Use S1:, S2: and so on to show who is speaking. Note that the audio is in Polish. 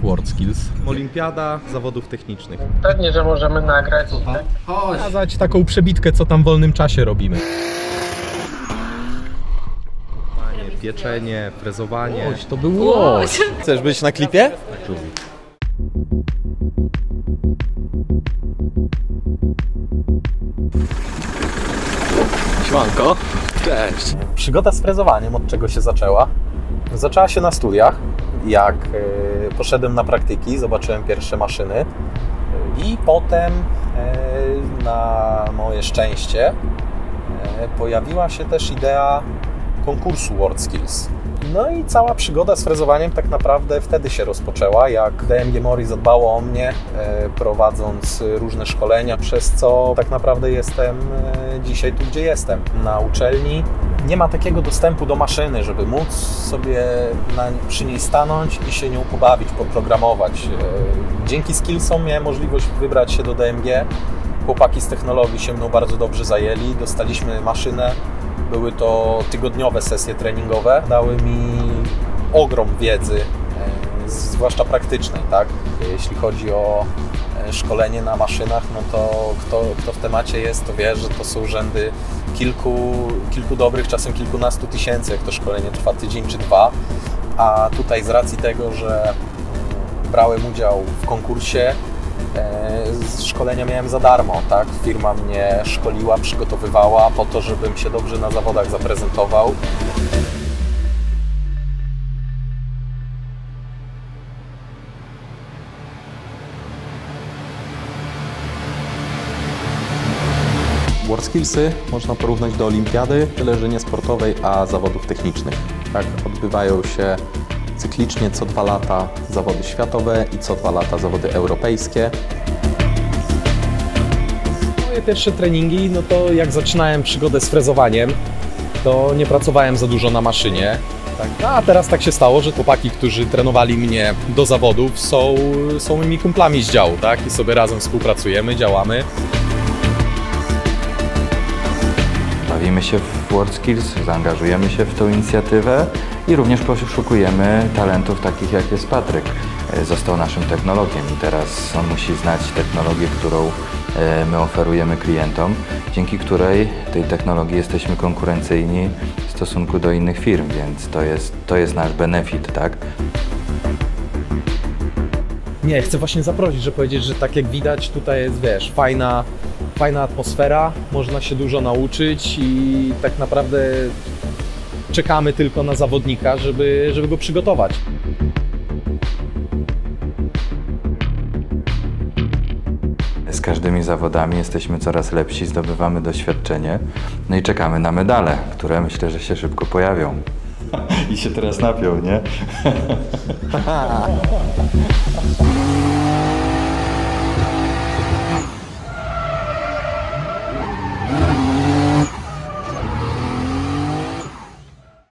S1: WorldSkills. Olimpiada zawodów technicznych.
S2: Pewnie, że możemy nagrać. Tak?
S1: Pokazać taką przebitkę, co tam w wolnym czasie robimy. Pieczenie, frezowanie. Łoś, to był łoś.
S3: Chcesz być na klipie? Siemanko. Cześć. Przygoda z frezowaniem od czego się zaczęła? Zaczęła się na studiach. Jak poszedłem na praktyki, zobaczyłem pierwsze maszyny i potem na moje szczęście pojawiła się też idea konkursu WorldSkills. No i cała przygoda z frezowaniem tak naprawdę wtedy się rozpoczęła, jak DMG Mori zadbało o mnie, prowadząc różne szkolenia, przez co tak naprawdę jestem dzisiaj tu, gdzie jestem. Na uczelni nie ma takiego dostępu do maszyny, żeby móc sobie przy niej stanąć i się nią pobawić, poprogramować. Dzięki skillsom miałem możliwość wybrać się do DMG. Chłopaki z technologii się mną bardzo dobrze zajęli, dostaliśmy maszynę. Były to tygodniowe sesje treningowe, dały mi ogrom wiedzy, zwłaszcza praktycznej, tak? Jeśli chodzi o szkolenie na maszynach, no to kto w temacie jest, to wie, że to są rzędy kilku dobrych, czasem kilkunastu tysięcy, jak to szkolenie trwa tydzień czy dwa, a tutaj z racji tego, że brałem udział w konkursie, szkolenia miałem za darmo, tak? Firma mnie szkoliła, przygotowywała po to, żebym się dobrze na zawodach zaprezentował.
S1: WorldSkillsy można porównać do olimpiady, tyle że nie sportowej, a zawodów technicznych. Tak, odbywają się cyklicznie co 2 lata zawody światowe i co 2 lata zawody europejskie. Moje pierwsze treningi, no to jak zaczynałem przygodę z frezowaniem, to nie pracowałem za dużo na maszynie. Tak. A teraz tak się stało, że chłopaki, którzy trenowali mnie do zawodów, są moimi kumplami z działu, tak? I sobie razem współpracujemy, działamy.
S4: Bawimy się w WorldSkills, zaangażujemy się w tą inicjatywę i również poszukujemy talentów takich jak jest Patryk. Został naszym technologiem i teraz on musi znać technologię, którą my oferujemy klientom, dzięki której tej technologii jesteśmy konkurencyjni w stosunku do innych firm, więc to jest nasz benefit, tak?
S1: Nie, chcę właśnie zaprosić, żeby powiedzieć, że tak jak widać, tutaj jest, wiesz, fajna atmosfera, można się dużo nauczyć i tak naprawdę czekamy tylko na zawodnika, żeby go przygotować.
S4: Z każdymi zawodami jesteśmy coraz lepsi, zdobywamy doświadczenie, no i czekamy na medale, które myślę, że się szybko pojawią. I się teraz napią, nie?